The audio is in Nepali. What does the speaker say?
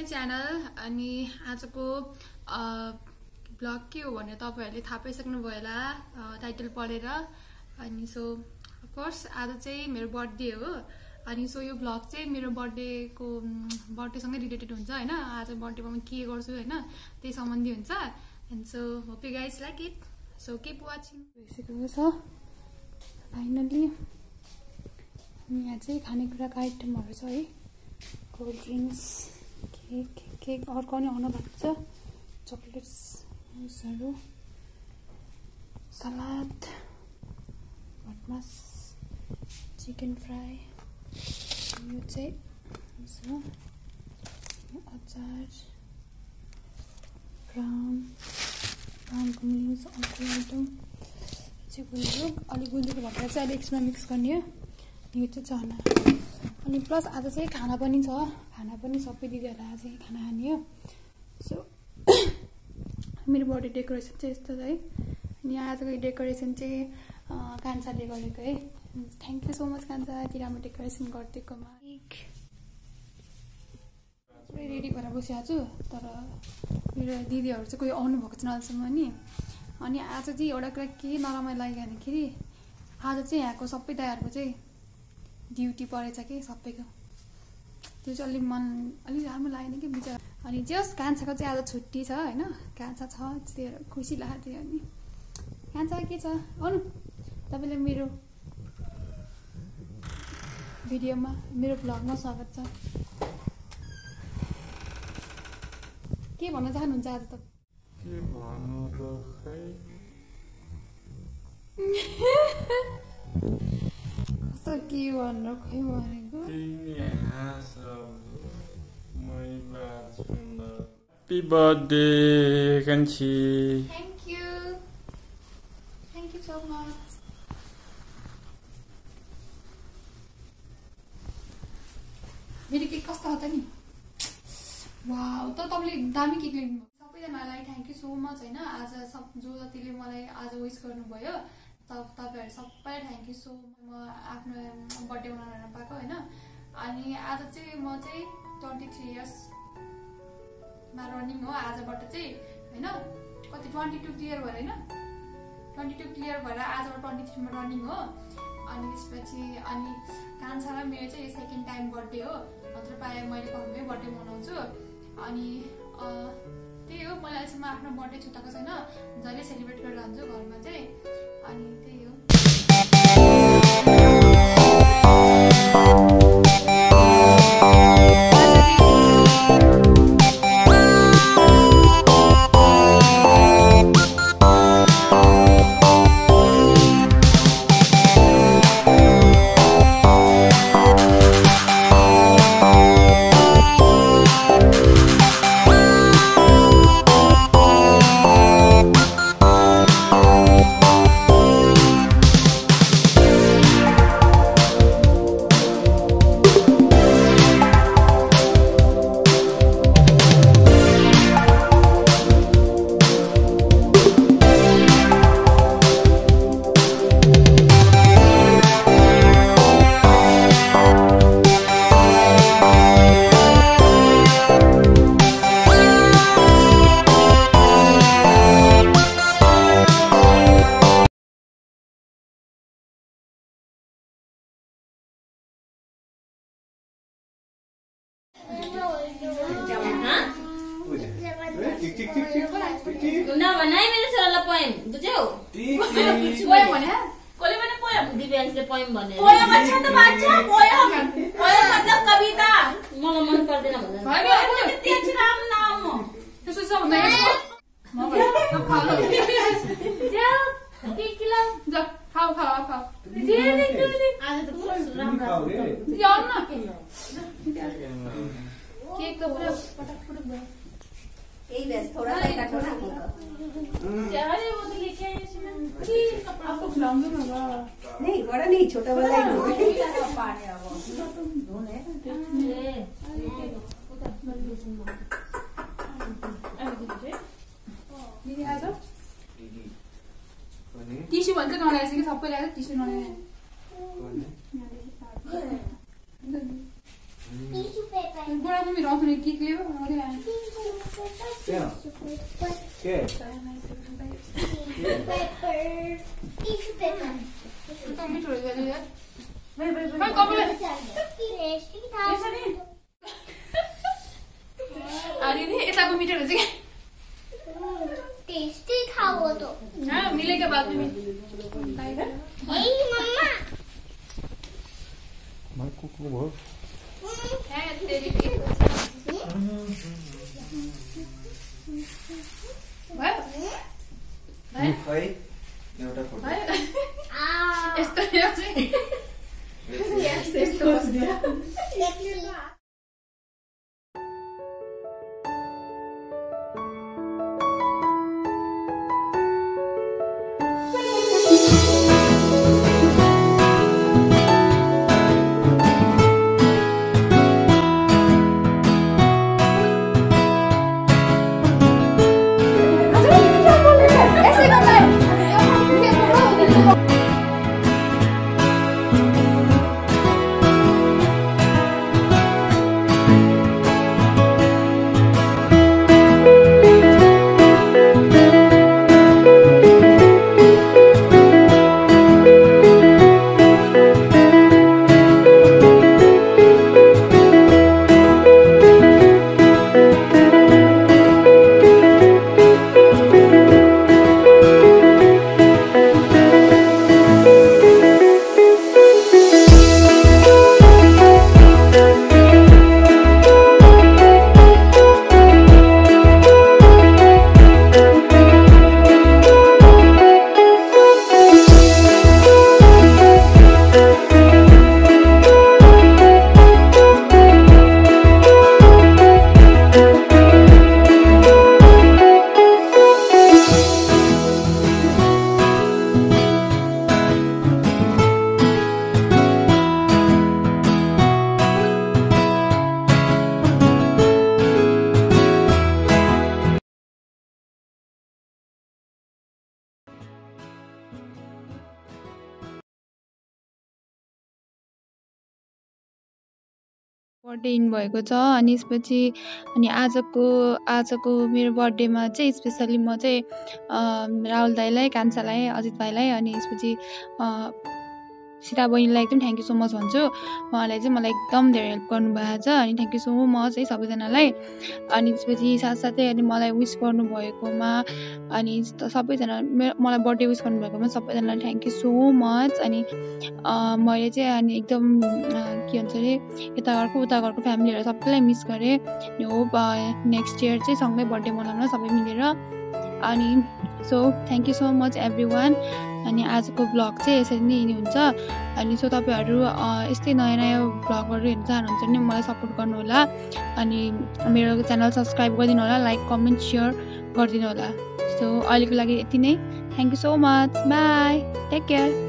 च्यानल अनि आजको ब्लग के हो भने तपाईहरुले थाहा पाइसक्नु भयो होला टाइटल पढेर अनि सो अफ कोर्स आज चाहिँ मेरो बर्थडे हो अनि सो यो ब्लग चाहिँ मेरो बर्थडे सँगै रिलेटेड हुन्छ हैन आज बर्थडेमा म के गर्छु हैन त्यही सम्बन्धी हुन्छ and so hope you guys like it so keep watching भइसकेको छ फाइनली यहाँ चाहिँ खानेकुराको आइटमहरु छ है कोल्ड ड्रिंक्स केक अर्को पनि आउन भएको छ चकलेट्स जुसहरु सलाद भटमास चिकन फ्राई यो चाहिँ अचार ब्राउनको मिल्स अर्को आइटम चाहिँ गुन्द्रुक अलि गुन्द्रुक भएर चाहिँ अलि एक्स्ट्रा मिक्स गर्ने हो यो चाहिँ चना अनि प्लस आज चाहिँ खाना पनि छ खाना पनि सबै दिदीहरुले आज खाना खाने हो सो मेरो बर्थडे डेकोरेसन चाहिँ यस्तो है अनि आजको डेकोरेसन चाहिँ कान्छाले गरेको है थ्यांक यू सो मच कान्छा यति राम्रो डेकोरेसन गरिदिएकोमा रेडी भएर बसिरहेको छु तर मेरो दिदीहरु चाहिँ कोही आउनु भएको छैन अहिलेसम्म नि अनि आज चाहिँ एउटा कुरा के नरमाइलो लाग्यो भन्दाखेरि आज चाहिँ यहाँको सबै दाइहरुको चाहिँ ड्युटी परेछ के सबैको त्यो चाहिँ अलि राम्रो लागेन कि बिचरा अनि जस कान्छाको चाहिँ आज छुट्टी छ हैन कान्छा छ त्यो खुसी लाग्यो अनि कान्छा के छ आउनु तपाईले मेरो भिडियोमा मेरो भ्लगमा स्वागत छ के भन्न चाहनुहुन्छ आज त के भन्नु त खै कस्तो के भन्नु खै भनेको Happy birthday, Kanchi. Thank you so much. मेरो केक कस्तो हुन्छ नि वाउ त तपाईले दामी केक ल्याउनु सबैजनालाई थ्यांक यू सो मच हैन आज सब जो जतिले मलाई आज विश गर्नुभयो तपाईहरु सबैलाई थ्यांक यू सो मच म आफ्नो बर्थडे मनाउन पाएको हैन अनि आज चाहिँ म चाहिँ 23 इयर्स मा रनिङ हो आजबाट चाहिँ हैन कति 22 क्लियर भएर हैन 22 क्लियर भएर आजबाट 23 मा रनिङ हो अनि त्यसपछि अनि कान्छा र मेरो चाहिँ सेकेन्ड टाइम बर्थडे हो नत्र प्राय मैले घरमै बर्थडे मनाउँछु अनि त्यही हो मलाई चाहिँ म आफ्नो बर्थडे छुटाएको छैन जहिले सेलिब्रेट गरेर जान्छु घरमा चाहिँ अनि त्यही हो ना बनाए मेरे सरला पोएम बुझ्यौ पोएम भने कोले भने पोएम दिव्यांशले पोएम भने पोएम अच्छा त बाचा पोएम मतलब कविता मलाई मन पर्दैन भन्दैन हैन अब त्यति अछि राम नाम त्यसो छ भन्दा म खाऊ जाऊ के किलो जा खाऊ धेरै धेरै आज त राम्रो यार न केक त पुरा पटक भयो यही बेस थोड़ा सा काटो ना अरे वो तो लेके आए इसमें आपको खिलाऊंगा ना नहीं बड़ा नहीं छोटा वाला ही दो पानी अब धोने दिदी आज टिस्यु भन्छ नल्याएछ कि सबै ल्याएर टिस्यु नल्याए tissue paper Tao mi rong ni kik leo mo de. Tao mi thori gale yaar. Bhai kabule. अरे नि यताको मिठो हुन्छ के टेस्टी खाओ तो हाँ मिलेगा बाद में ए मम्मा मैं कुकु भयो है तेरी भाइ भाइ खै एउटा फोटो भाइ आ यस्तो यस्तो बर्थडे इन भएको छ अनि यसपछि अनि आजको मेरो बर्थडेमा चाहिँ स्पेसली म चाहिँ राहुल दाइलाई कान्छालाई अजित भाइलाई अनि यसपछि सीता बहिनीलाई एकदम थ्याङ्क यू सो मच भन्छु उहाँले चाहिँ मलाई एकदम धेरै हेल्प गर्नुभएको छ अनि थ्याङ्क यू सो मच है सबैजनालाई अनि त्यसपछि साथसाथै अनि मलाई विस गर्नुभएकोमा अनि सबैजना मलाई बर्थडे विस गर्नुभएकोमा सबैजनालाई थ्याङ्क यू सो मच अनि मैले चाहिँ अनि एकदम के भन्छ अरे यता घरको उता घरको फ्यामिलीहरू सबैलाई मिस गरेँ अनि होप नेक्स्ट इयर चाहिँ सँगै बर्थडे मनाउन सबै मिलेर अनि so thank you so much everyone अनि आजको ब्लग चाहिँ यसरी नै हुन्छ अनि सो तपाईँहरू यस्तै नयाँ नयाँ ब्लगहरू हेर्न चाहनुहुन्छ भने मलाई सपोर्ट गर्नुहोला अनि मेरो च्यानल सब्सक्राइब गरिदिनु होला लाइक कमेन्ट सेयर गरिदिनु होला सो अहिलेको लागि यति नै thank you so much bye take care